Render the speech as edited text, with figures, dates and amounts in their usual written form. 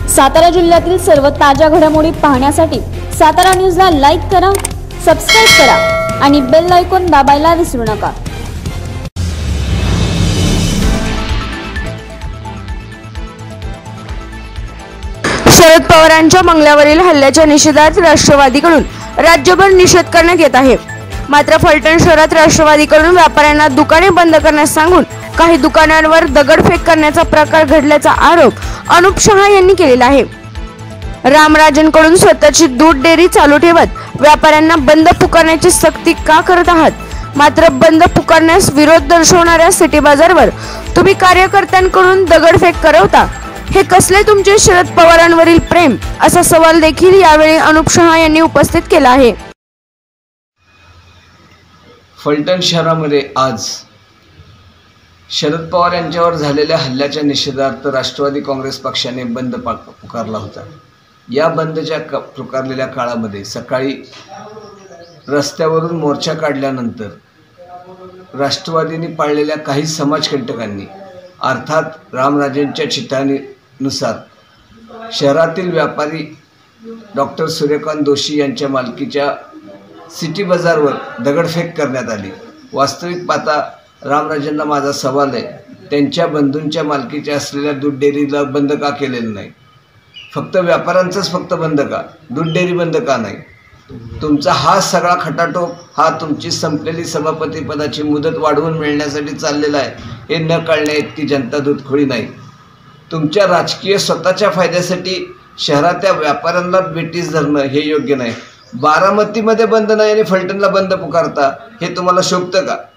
सातारा जिल्ह्यातील सर्व ताज्या घडामोडी पाहण्यासाठी सातारा न्यूजला लाईक करा, सबस्क्राइब करा आणि बेल आयकॉन दाबायला विसरू नका। शरद पवारांच्या बंगल्यावरील हल्ल्याच्या निषेधार्थ राष्ट्रवादीकडून राज्यभर निषेध करण्यात येत आहे। मात्र फलटण शहरात राष्ट्रवादीकडून व्यापाऱ्यांना दुकाने बंद करण्यास सांगून काही दुकानांवर दगडफेक करण्याचा प्रकार घडल्याचा आरोप अनुप शहा यांनी केलेला आहे। रामराजेंकडून स्वतःची दूध डेअरी चालू ठेवत व्यापाऱ्यांना बंद पुकारण्याची सक्ती का करत आहात? मात्र बंद पुकारण्यास विरोध दर्शवणाऱ्या सिटी बाजारवर तुम्ही कार्यकर्त्यांकडून दगडफेक करवता, हे कसले तुमचे शरद पवारांवरील प्रेम, असा सवाल देखील यावेळी अनुप शहा यांनी उपस्थित केला आहे। फलटण शहरामध्ये आज शरद पवार यांच्यावर झालेल्या हल्ल्याच्या निषेधार्थ राष्ट्रवादी काँग्रेस पक्षाने बंद पुकारला होता। या बंदच्या पुकारलेल्या काळामध्ये सकाळी रस्त्यावरून मोर्चा काढल्यानंतर राष्ट्रवादीने पाळलेल्या काही समाजकंटकांनी अर्थात रामराजेंच्या चिठ्ठीनुसार शहरातील व्यापारी डॉक्टर सूर्यकांत दोशी यांच्या मालकीच्या सिटी बाजारवर दगडफेक करण्यात आली। वास्तविक पाहता रामराजेंना माझा सवाल आहे, त्यांच्या बंधूंच्या मालकीच्या असलेल्या दूध डेअरीला बंद का केलेलं नाही? फक्त व्यापाऱ्यांचंच फक्त बंद का, दूध डेअरी बंद का नाही? तुमचा हा सगळा खटाटोप हा तुमची संपलेली सभापती पदाची मुदत वाढवून मिळण्यासाठी चाललेला आहे, हे न कळण्या इतकी जनता दूधखोळी नाही। तुमच्या राजकीय स्वतःच्या फायद्यासाठी शहराच्या व्यापाऱ्यांना बेटीस धरणं हे योग्य नाही। बारामतीमध्ये बंद नाही आणि फलटणला बंद पुकारता, हे तुम्हाला शोभतं का?